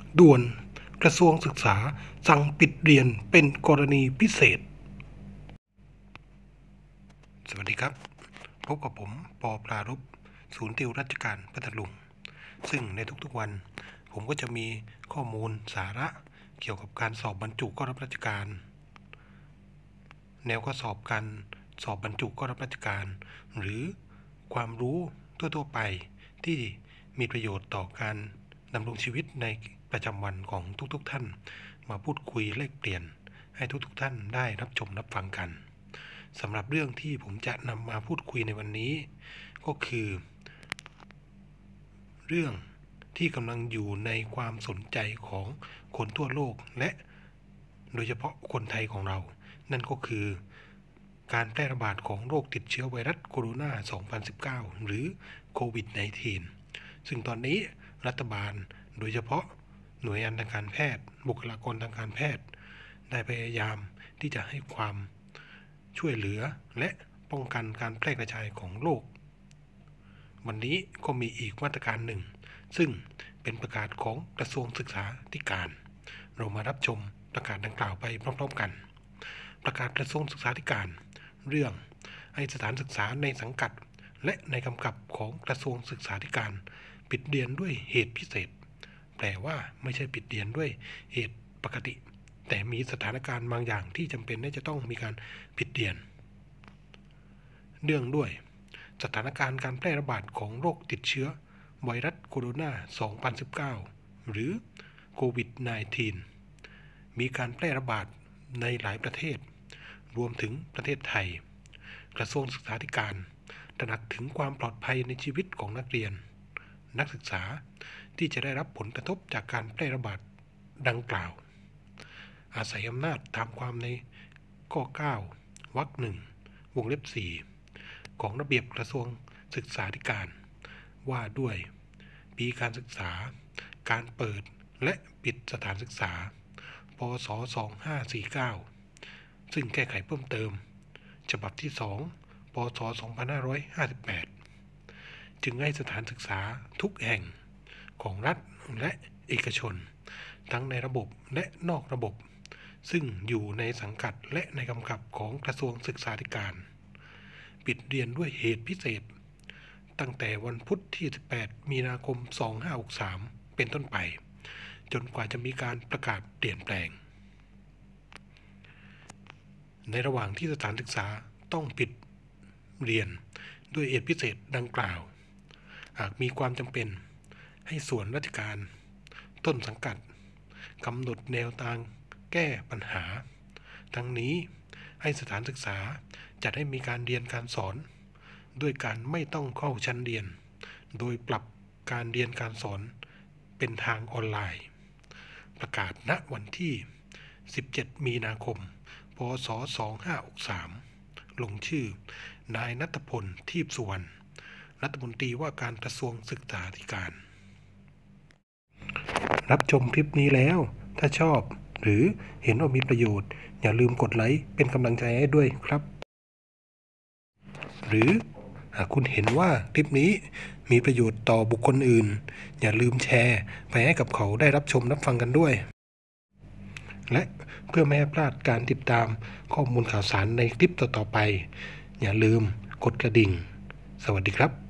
ด่วนกระทรวงศึกษาสั่งปิดเรียนเป็นกรณีพิเศษสวัสดีครับพบกับผมปอปรารภศูนย์ติวราชการพัทลุงซึ่งในทุกๆวันผมก็จะมีข้อมูลสาระเกี่ยวกับการสอบบรรจุเข้ารับราชการแนวข้อสอบการสอบบรรจุเข้ารับราชการหรือความรู้ทั่วๆไปที่มีประโยชน์ต่อการดำรงชีวิตในประจำวันของทุกๆท่านมาพูดคุยแลกเปลี่ยนให้ทุกๆท่านได้รับชมรับฟังกันสำหรับเรื่องที่ผมจะนำมาพูดคุยในวันนี้ก็คือเรื่องที่กำลังอยู่ในความสนใจของคนทั่วโลกและโดยเฉพาะคนไทยของเรานั่นก็คือการแพร่ระบาดของโรคติดเชื้อไวรัสโคโรนา 2019 หรือโควิด -19 ซึ่งตอนนี้รัฐบาลโดยเฉพาะหน่วยงานทางการแพทย์บุคลากรทางการแพทย์ได้พยายามที่จะให้ความช่วยเหลือและป้องกันการแพร่กระจายของโรควันนี้ก็มีอีกมาตรการหนึ่งซึ่งเป็นประกาศของกระทรวงศึกษาธิการเรามารับชมประกาศดังกล่าวไปพร้อมๆกันประกาศกระทรวงศึกษาธิการเรื่องให้สถานศึกษาในสังกัดและในกำกับของกระทรวงศึกษาธิการปิดเรียนด้วยเหตุพิเศษแปลว่าไม่ใช่ปิดเรียนด้วยเหตุปกติแต่มีสถานการณ์บางอย่างที่จำเป็นที่จะต้องมีการปิดเรียนเนื่องด้วยสถานการณ์การแพร่ระบาดของโรคติดเชื้อไวรัสโคโรนา 2019 หรือโควิด -19 มีการแพร่ระบาดในหลายประเทศรวมถึงประเทศไทยกระทรวงศึกษาธิการตระหนักถึงความปลอดภัยในชีวิตของนักเรียนนักศึกษาที่จะได้รับผลกระทบจากการแพร่ระบาดดังกล่าวอาศัยอำนาจตามความในข้อ 9 วรรค 1 วงเล็บ 4 ของระเบียบกระทรวงศึกษาธิการว่าด้วยปีการศึกษาการเปิดและปิดสถานศึกษาพ.ศ. 2549ซึ่งแก้ไขเพิ่มเติมฉบับที่ 2 พ.ศ. 2558จึงให้สถานศึกษาทุกแห่งของรัฐและเอกชนทั้งในระบบและนอกระบบซึ่งอยู่ในสังกัดและในกำกับของกระทรวงศึกษาธิการปิดเรียนด้วยเหตุพิเศษตั้งแต่วันพุธที่ 18 มีนาคม 2563 เป็นต้นไปจนกว่าจะมีการประกาศเปลี่ยนแปลงในระหว่างที่สถานศึกษาต้องปิดเรียนด้วยเหตุพิเศษดังกล่าวหากมีความจำเป็นให้ส่วนราชการต้นสังกัดกำหนดแนวทางแก้ปัญหาทั้งนี้ให้สถานศึกษาจัดให้มีการเรียนการสอนด้วยการไม่ต้องเข้าชั้นเรียนโดยปรับการเรียนการสอนเป็นทางออนไลน์ประกาศณวันที่ 17 มีนาคม พ.ศ. 2563 ลงชื่อนายณัฐพล ทีพสุวรรณรัฐมนตรีว่าการกระทรวงศึกษาธิการรับชมคลิปนี้แล้วถ้าชอบหรือเห็นว่ามีประโยชน์อย่าลืมกดไลค์เป็นกำลังใจให้ด้วยครับหรือหากคุณเห็นว่าคลิปนี้มีประโยชน์ต่อบุคคลอื่นอย่าลืมแชร์ไปให้กับเขาได้รับชมรับฟังกันด้วยและเพื่อไม่ให้พลาดการติดตามข้อมูลข่าวสารในคลิปต่อๆไปอย่าลืมกดกระดิ่งสวัสดีครับ